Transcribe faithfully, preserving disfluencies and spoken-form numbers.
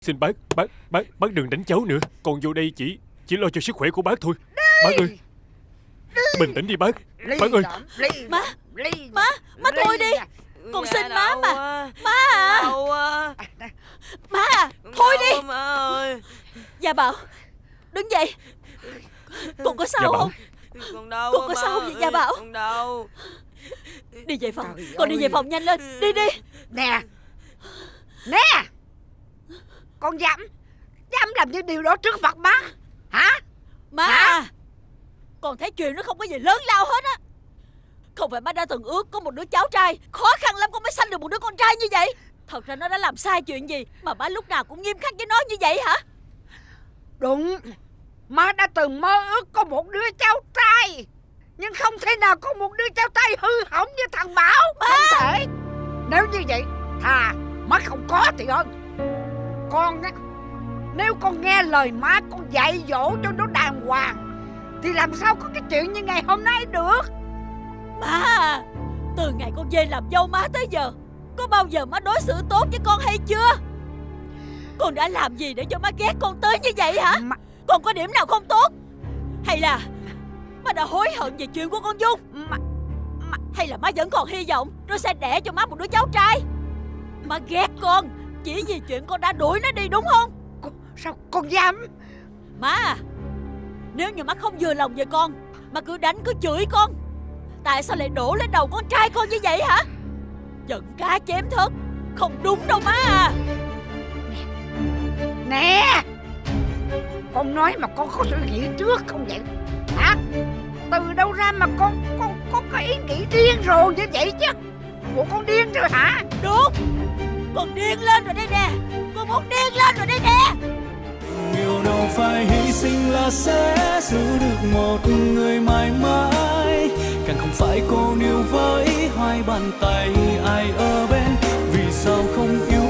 Xin bác, bác, bác, bác đừng đánh cháu nữa. Con vô đây chỉ chỉ lo cho sức khỏe của bác thôi. Bác ơi, bình tĩnh đi bác. Bác ơi. Má, má, má thôi đi. Con xin má mà. Má à. Má à, thôi đi. Má ơi. Gia Bảo, đứng dậy. Con có sao không? Con đau. Con có sao không vậy Gia Bảo? Con đau. Đi về phòng. Con đi về phòng nhanh lên. Đi đi. Nè, nè, con dám Dám làm những điều đó trước mặt má hả? Má à, con thấy chuyện nó không có gì lớn lao hết á. Không phải má đã từng ước có một đứa cháu trai, khó khăn lắm con mới sanh được một đứa con trai như vậy. Thật ra nó đã làm sai chuyện gì mà má lúc nào cũng nghiêm khắc với nó như vậy hả? Đúng, má đã từng mơ ước có một đứa cháu trai, nhưng không thể nào có một đứa cháu trai hư hỏng như thằng Bảo. Má. Không thể. Nếu như vậy, thà má không có thì hơn. Con á, nếu con nghe lời má, con dạy dỗ cho nó đàng hoàng, thì làm sao có cái chuyện như ngày hôm nay được. Má à, từ ngày con về làm dâu má tới giờ, có bao giờ má đối xử tốt với con hay chưa? Con đã làm gì để cho má ghét con tới như vậy hả? Má... Con có điểm nào không tốt? Hay là má đã hối hận về chuyện của con Dung? Má... Má... Hay là má vẫn còn hy vọng nó sẽ đẻ cho má một đứa cháu trai? Má ghét con chỉ vì chuyện con đã đuổi nó đi đúng không? Con... Sao con dám? Má à, nếu như má không vừa lòng về con, má cứ đánh cứ chửi con, tại sao lại đổ lên đầu con trai con như vậy hả? Giận cá chém thớt không đúng đâu má à. Nè, con nói mà con có suy nghĩ trước không vậy hả? Từ đâu ra mà con con có cái ý nghĩ điên rồ như vậy chứ? Bộ con điên rồi hả? Đúng, con điên lên rồi đây nè. Con muốn điên lên rồi đây nè. Yêu đâu phải hy sinh là sẽ giữ được một người mãi mãi, càng không phải cô níu với hai bàn tay ai ở bên. Vì sao không yêu